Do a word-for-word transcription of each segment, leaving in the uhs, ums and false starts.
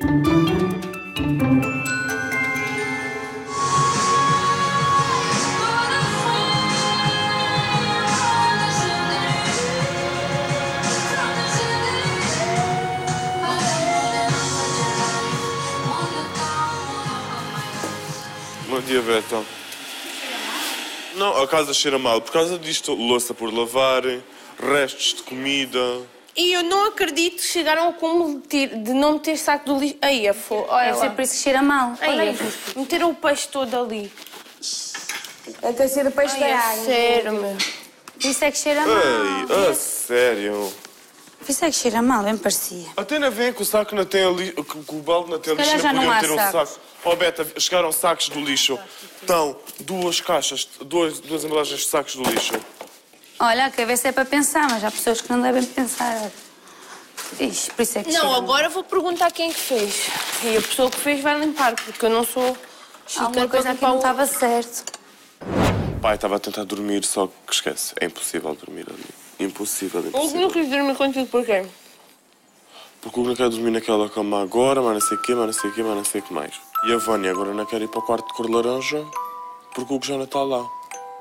Bom dia, Beta. Não, a casa cheira mal por causa disto. Louça por lavar, restos de comida. E eu não acredito que chegaram ao cúmulo de, de não meter saco do lixo. Aí, a fo... Olha Deve ser por isso que cheira mal. Aí, meteram o peixe todo ali. É que ser o peixe da água. Sério, meu. Por isso é que cheira mal. Ei, a sério? Por isso é que cheira mal, bem parecia. Até não vem que o saco não tem ali, que o balde não tem lixo, calhar já não não há podiam ter um sacos. saco. Oh, Beta, chegaram sacos do lixo. Estão duas caixas, dois, duas embalagens de sacos do lixo. Olha, a cabeça é para pensar, mas há pessoas que não devem pensar. Ixi, por isso é que Não, cheira agora vou perguntar quem é que fez. E a pessoa que fez vai limpar, porque eu não sou... mal. Alguma coisa aqui não estava certo. Pai, estava a tentar dormir, só que esquece. É impossível dormir ali. Impossível, Eu impossível. não quis dormir contigo, porquê? Porque o Hugo não quer dormir naquela cama agora, mas não sei o quê, mas não sei o quê, mas não sei o que mais. E a Vânia agora não quer ir para o quarto de cor laranja, porque o Hugo já não está lá.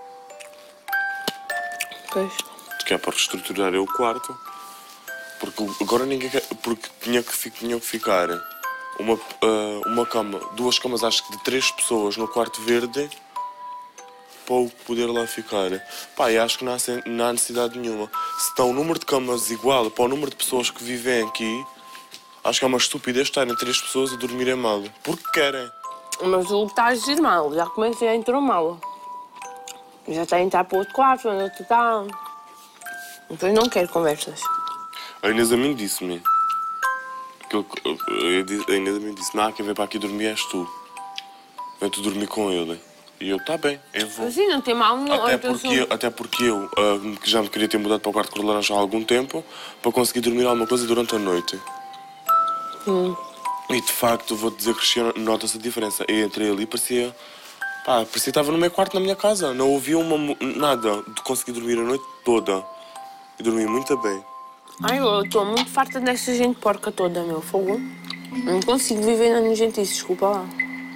Pois. Que é para reestruturar o quarto. Porque agora ninguém quer... Porque tinha que, fi- tinha que ficar uma, ah, uma cama, duas camas, acho que de três pessoas no quarto verde, para o poder lá ficar. Pá, eu acho que não há, sen- não há necessidade nenhuma. Se está o número de camas igual para o número de pessoas que vivem aqui, acho que é uma estupidez estarem três pessoas a dormirem mal. Porque querem. Mas o que está a agir mal, já começa a entrar mal. Já está a entrar para o outro quarto, onde outro está. Depois não quero conversas. A Inês a mim disse-me. que eu- eu disse- A Inês a mim disse: não, quem vem para aqui dormir és tu. Vem tu dormir com ele. E eu, tá bem, eu vou. Assim, não tem mal nenhum. Até então porque, sou- eu, até porque eu ah, que já me queria ter mudado para o quarto de cor laranja há algum tempo para conseguir dormir alguma coisa durante a noite. Hum. E de facto, vou dizer que Cristiano, nota-se a diferença. Eu entrei ali e parecia. Pá, parecia que estava no meu quarto na minha casa. Não ouvia uma, mu- nada de conseguir dormir a noite toda. E dormi muito bem. Ai, eu estou muito farta desta gente porca toda, meu fogo. Não consigo viver na nojentice, desculpa lá.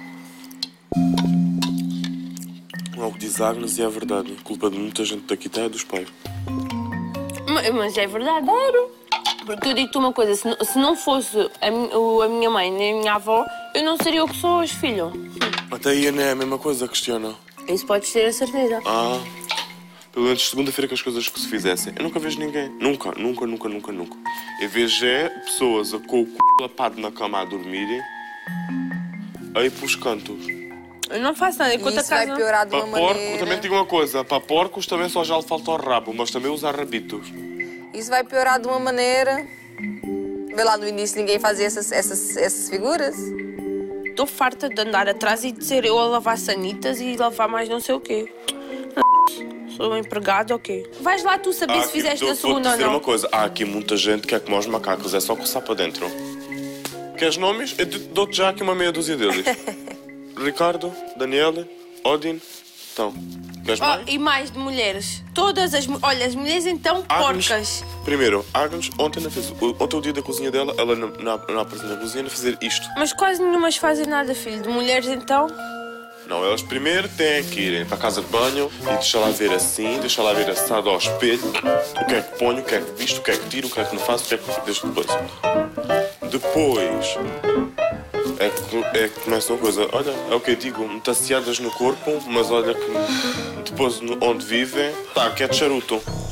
É o que diz Agnes e é verdade. A culpa de muita gente daqui está é dos pais. Mas, mas é verdade. Porque eu digo-te uma coisa, se não, se não fosse a, mi- o- a minha mãe nem a minha avó, eu não seria o que sou hoje, filho. Até aí não é a mesma coisa, Cristiana. Isso podes ter a certeza. Ah, pelo menos segunda-feira que as coisas que se fizessem. Eu nunca vejo ninguém. Nunca, nunca, nunca, nunca, nunca. Eu vejo é pessoas com o c... lapado na cama a dormirem, aí pelos cantos. Eu não faço nada, enquanto E a isso vai casa... piorar de Para uma porco, maneira... também te digo uma coisa. Para porcos também só já lhe falta o rabo, mas também usar rabitos. Isso vai piorar de uma maneira... Vê lá no início ninguém fazia essas, essas, essas figuras. Estou farta de andar atrás e de ser eu a lavar sanitas e lavar mais não sei o quê. Sou empregado ou quê? Vais lá tu saber se fizeste na segunda ou Vou-te dizer não. uma coisa. Há aqui muita gente que é como os macacos. É só coçar para dentro. Queres nomes? Eu te- dou-te já aqui uma meia dúzia deles. Ricardo, Daniela, Odin. Então, queres Oh, mais? e mais de mulheres. Todas as... mu- Olha, as mulheres então Agnes, porcas. primeiro, Agnes, ontem, não fez, ontem o dia da cozinha dela, ela não, não, não apareceu na cozinha a fazer isto. Mas quase nenhumas fazem nada, filho. De mulheres então... Não, elas primeiro têm que ir para a casa de banho e deixar lá ver assim, deixar lá ver assado ao espelho, o que é que ponho, o que é que visto, o que é que tiro, o que é que não faço, o que é que deixo depois. Depois é que, é que começa uma coisa, olha, é o que eu digo, metaciadas no corpo, mas olha que depois no- onde vivem, tá, que é de charuto.